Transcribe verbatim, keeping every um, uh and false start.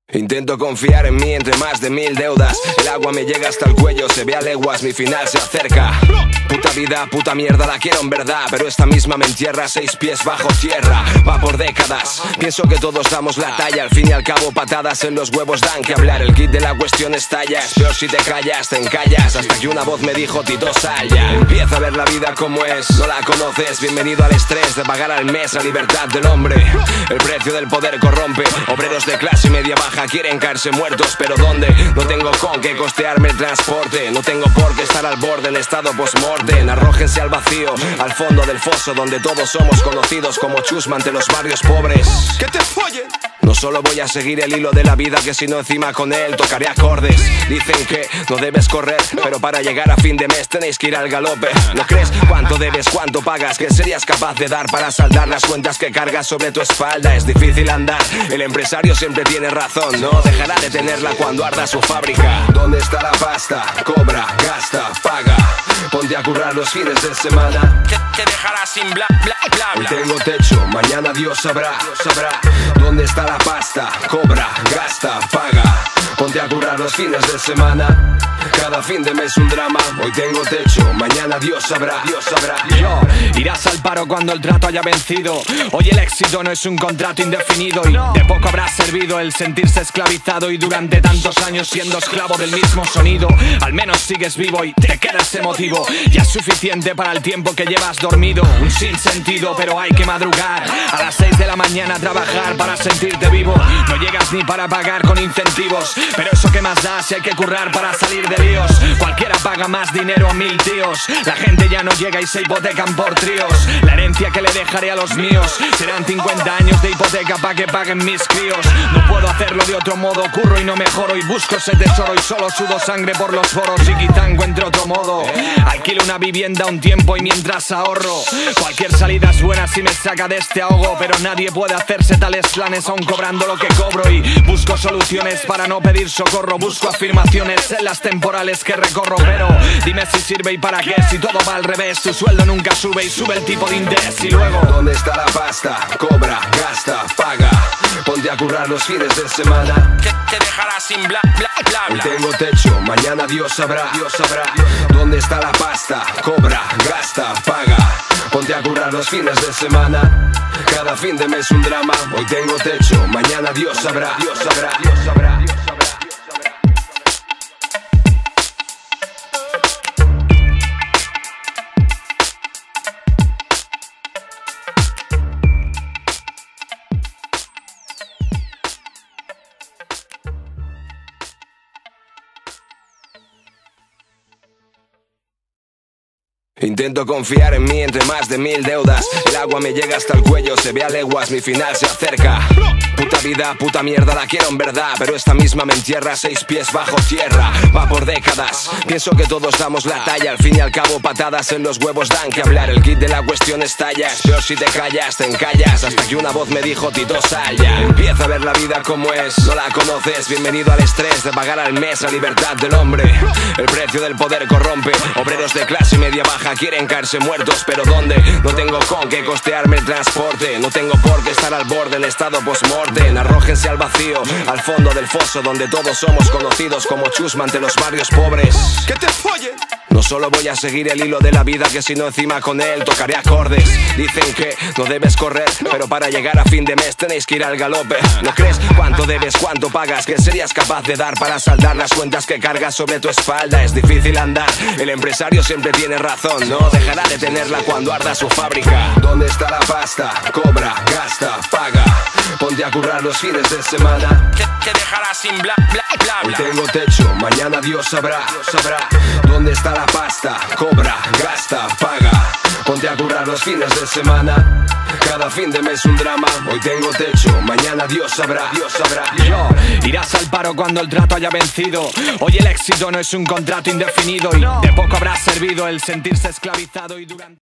Intento confiar en mí entre más de mil deudas. El agua me llega hasta el cuello, se ve a leguas, mi final se acerca. Puta vida, puta mierda, la quiero en verdad, pero esta misma me entierra seis pies bajo tierra. Va por décadas, pienso que todos damos la talla. Al fin y al cabo patadas en los huevos dan que hablar. El kit de la cuestión estalla, es peor si te callas, te encallas. Hasta que una voz me dijo Tito sal ya. Empieza a ver la vida como es, no la conoces. Bienvenido al estrés de pagar al mes la libertad del hombre. El precio del poder corrompe, obreros de clase media baja quieren caerse muertos, pero ¿dónde? No tengo con qué costearme el transporte. No tengo por qué estar al borde en estado post-mortem. Arrójense al vacío, al fondo del foso, donde todos somos conocidos como chusma ante los barrios pobres. ¡Que te follen! No solo voy a seguir el hilo de la vida, que si no encima con él tocaré acordes. Dicen que no debes correr, pero para llegar a fin de mes tenéis que ir al galope. ¿No crees cuánto debes, cuánto pagas? ¿Qué serías capaz de dar para saldar las cuentas que cargas sobre tu espalda? Es difícil andar, el empresario siempre tiene razón. No dejará de tenerla cuando arda su fábrica. ¿Dónde está la pasta? Cobra, gasta, paga. Ponte a currar los fines de semana. Te, te dejará sin bla, bla, bla, Hoy bla. tengo techo, mañana Dios sabrá, sabrá. ¿Dónde está la pasta? Cobra, gasta, paga. Ponte a currar los fines de semana. Cada fin de mes un drama. Hoy tengo techo, mañana Dios sabrá, Dios sabrá. Yo, irás al paro cuando el trato haya vencido. Hoy el éxito no es un contrato indefinido y de poco habrá servido el sentirse esclavizado y durante tantos años siendo esclavo del mismo sonido. Al menos sigues vivo y te queda ese motivo. Ya es suficiente para el tiempo que llevas dormido. Un sinsentido, pero hay que madrugar a las seis de la mañana a trabajar para sentirte vivo. No llegas ni para pagar con incentivos, pero eso que más da si hay que currar para salir de líos. Cualquiera paga más dinero a mil tíos. La gente ya no llega y se hipotecan por tríos. La herencia que le dejaré a los míos serán cincuenta años de hipoteca pa' que paguen mis críos. No puedo hacerlo de otro modo, curro y no mejoro y busco ese tesoro y solo sudo sangre por los foros y quizá encuentre otro modo. Alquilo una vivienda un tiempo y mientras ahorro. Cualquier salida es buena si me saca de este ahogo, pero nadie puede hacerse tales planes aún cobrando lo que cobro y busco soluciones para no pedir socorro. Busco afirmaciones en las temporales que recorro, pero dime si sirve y para qué. Si todo va al revés, tu sueldo nunca sube y sube el tipo de interés y luego ¿dónde está la pasta? Cobra, gasta, paga. Ponte a currar los fines de semana. Te, te dejará sin bla, bla, bla, Hoy bla. tengo techo, mañana Dios sabrá, Dios sabrá. ¿Dónde está la pasta? Cobra, gasta, paga. Ponte a currar los fines de semana. Cada fin de mes un drama. Hoy tengo techo, mañana Dios sabrá, Dios sabrá, Dios sabrá, Dios sabrá. Intento confiar en mí entre más de mil deudas. El agua me llega hasta el cuello, se ve a leguas, mi final se acerca. Puta vida, puta mierda, la quiero en verdad, pero esta misma me entierra seis pies bajo tierra. Va por décadas, pienso que todos damos la talla. Al fin y al cabo patadas en los huevos dan que hablar. El kit de la cuestión estalla, es peor si te callas, te encallas. Hasta que una voz me dijo Tito sal ya. Empieza a ver la vida como es, no la conoces. Bienvenido al estrés de pagar al mes la libertad del hombre. El precio del poder corrompe, obreros de clase media baja quieren caerse muertos, pero ¿dónde? No tengo con qué costearme el transporte. No tengo por qué estar al borde en estado post-mortem. Arrójense al vacío, al fondo del foso, donde todos somos conocidos como chusma ante los barrios pobres. ¡Que te follen! No solo voy a seguir el hilo de la vida, que si no encima con él tocaré acordes. Dicen que no debes correr, pero para llegar a fin de mes tenéis que ir al galope. ¿No crees cuánto debes, cuánto pagas? ¿Qué serías capaz de dar para saldar las cuentas que cargas sobre tu espalda? Es difícil andar, el empresario siempre tiene razón. No dejará de tenerla cuando arda su fábrica. ¿Dónde está la pasta? Cobra, gasta, paga. Ponte a currar los fines de semana. Te, te dejará sin bla, bla, bla, Hoy bla. tengo techo, mañana Dios sabrá, Dios sabrá. ¿Dónde está la pasta? Cobra, gasta, paga. Ponte a currar los fines de semana. Cada fin de mes un drama. Hoy tengo techo, mañana Dios sabrá, Dios sabrá. yo, irás al paro cuando el trato haya vencido. Hoy el éxito no es un contrato indefinido y de poco habrá servido el sentirse esclavizado y durante